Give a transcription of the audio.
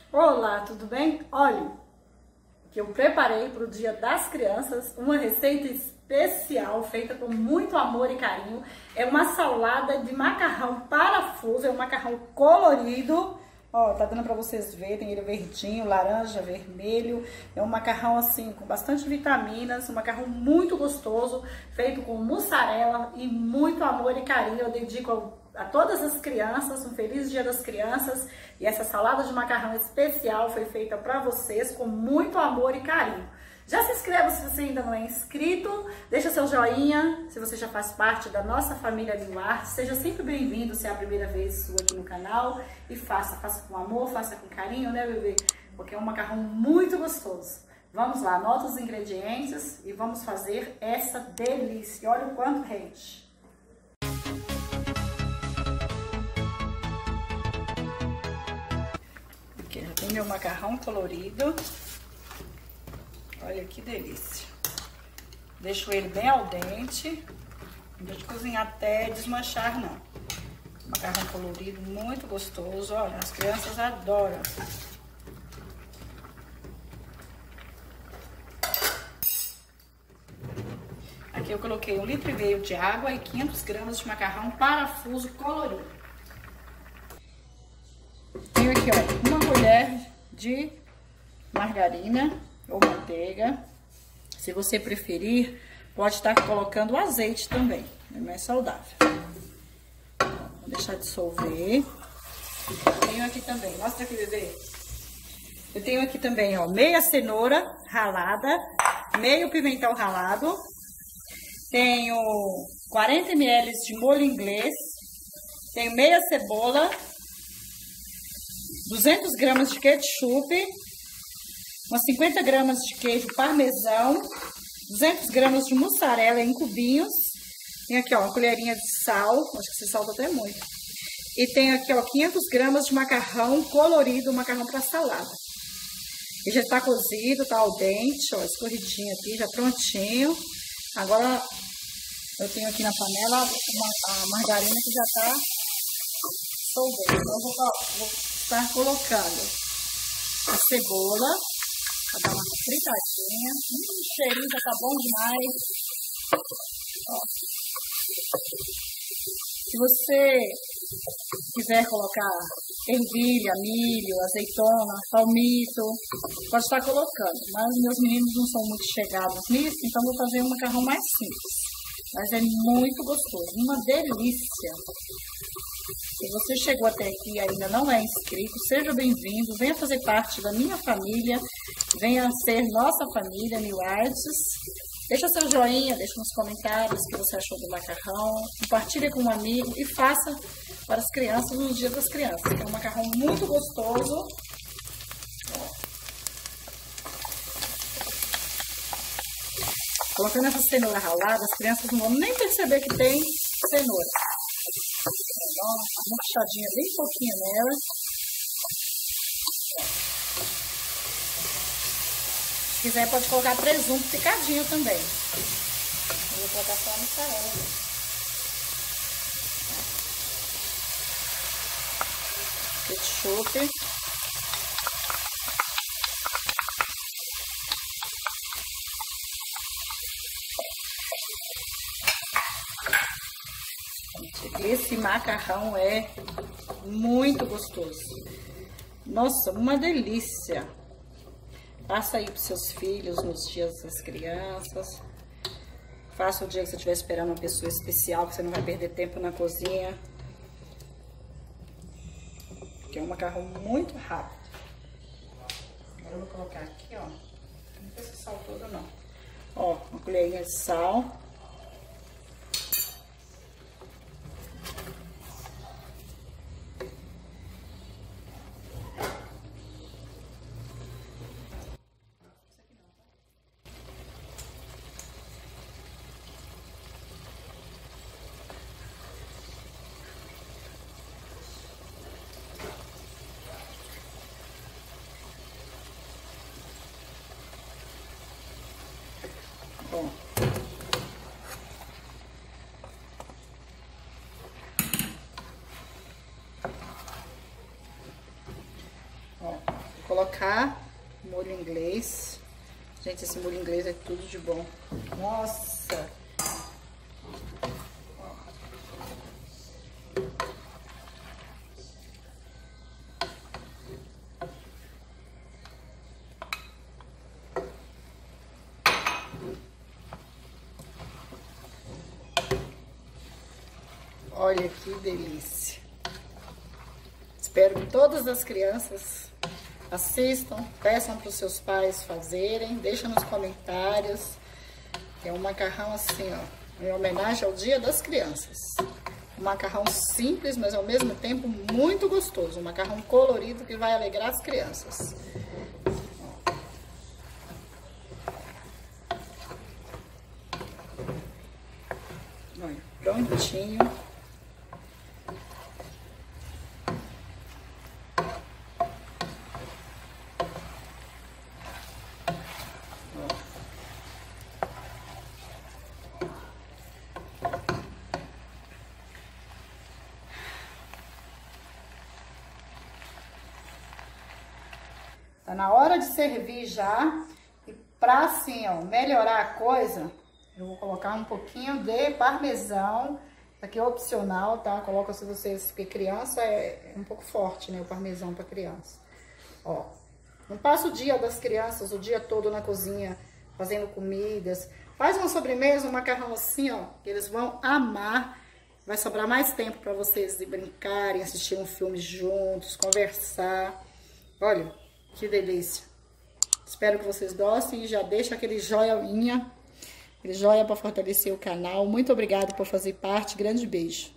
Olá, tudo bem? Olha, que eu preparei para o Dia das Crianças uma receita especial feita com muito amor e carinho. É uma salada de macarrão parafuso, é um macarrão colorido. Ó, tá dando para vocês verem, tem ele verdinho, laranja, vermelho. É um macarrão assim com bastante vitaminas, um macarrão muito gostoso, feito com mussarela e muito amor e carinho. Eu dedico a todas as crianças, um feliz Dia das Crianças. E essa salada de macarrão especial foi feita para vocês com muito amor e carinho. Já se inscreva se você ainda não é inscrito, deixa seu joinha, se você já faz parte da nossa família New Art, seja sempre bem-vindo se é a primeira vez sua aqui no canal e faça com amor, faça com carinho, né, bebê? Porque é um macarrão muito gostoso. Vamos lá, anota os ingredientes e vamos fazer essa delícia. Olha o quanto rende. Aqui já tem meu macarrão colorido. Olha que delícia. Deixo ele bem al dente. Não deixo cozinhar até desmanchar, não. Macarrão colorido, muito gostoso. Olha, as crianças adoram. Aqui eu coloquei 1,5 litro de água e 500 gramas de macarrão parafuso colorido. Tenho aqui, ó, uma colher de margarina ou manteiga. Se você preferir, pode estar colocando azeite também, é mais saudável. Vou deixar dissolver. Tenho aqui também, mostra aqui, bebê. Eu tenho aqui também, ó, meia cenoura ralada, meio pimentão ralado. Tenho 40 ml de molho inglês. Tenho meia cebola, 200 gramas de ketchup, umas 50 gramas de queijo parmesão, 200 gramas de mussarela em cubinhos. Tem aqui, ó, uma colherinha de sal, acho que esse sal tá até muito. E tem aqui, ó, 500 gramas de macarrão colorido, macarrão para salada. Ele já tá cozido, tá al dente, ó, escorridinho aqui, já prontinho. Agora eu tenho aqui na panela a margarina que já tá solvendo. Então eu vou estar colocando a cebola. Pra dar uma fritadinha. O cheirinho já tá bom demais. Ó. Se você quiser colocar ervilha, milho, azeitona, palmito, pode estar colocando. Mas meus meninos não são muito chegados nisso, então vou fazer um macarrão mais simples. Mas é muito gostoso, uma delícia. Se você chegou até aqui e ainda não é inscrito, seja bem-vindo, venha fazer parte da minha família, venha ser nossa família New Arts. Deixa seu joinha, deixa nos comentários o que você achou do macarrão, compartilhe com um amigo e faça para as crianças no Dia das Crianças. É um macarrão muito gostoso. Colocando essa cenoura ralada, as crianças não vão nem perceber que tem cenoura. Dá uma puxadinha bem pouquinho nela. Se quiser pode colocar presunto picadinho também. Eu vou colocar só a mussarela. Ketchup. Esse macarrão é muito gostoso. Nossa, uma delícia. Faça aí para os seus filhos nos dias das crianças. Faça o dia que você estiver esperando uma pessoa especial, que você não vai perder tempo na cozinha. Que é um macarrão muito rápido. Agora eu vou colocar aqui, ó. Não precisa sal todo, não. Ó, uma colherinha de sal. Bom, colocar molho inglês. Gente, esse molho inglês é tudo de bom. Nossa! Olha que delícia. Espero que todas as crianças assistam, peçam para os seus pais fazerem, deixa nos comentários. É um macarrão assim, ó, em homenagem ao Dia das Crianças. Um macarrão simples, mas ao mesmo tempo muito gostoso. Um macarrão colorido que vai alegrar as crianças. Olha, prontinho. Tá na hora de servir já. E pra assim, ó, melhorar a coisa, eu vou colocar um pouquinho de parmesão. Aqui é opcional, tá? Coloca se vocês, porque criança é um pouco forte, né? O parmesão pra criança. Ó, não passa o dia das crianças, o dia todo na cozinha, fazendo comidas. Faz uma sobremesa, um macarrão assim, ó, que eles vão amar. Vai sobrar mais tempo pra vocês brincarem, assistir um filme juntos, conversar. Olha, que delícia. Espero que vocês gostem e já deixa aquele joinha, aquele joia para fortalecer o canal. Muito obrigada por fazer parte. Grande beijo.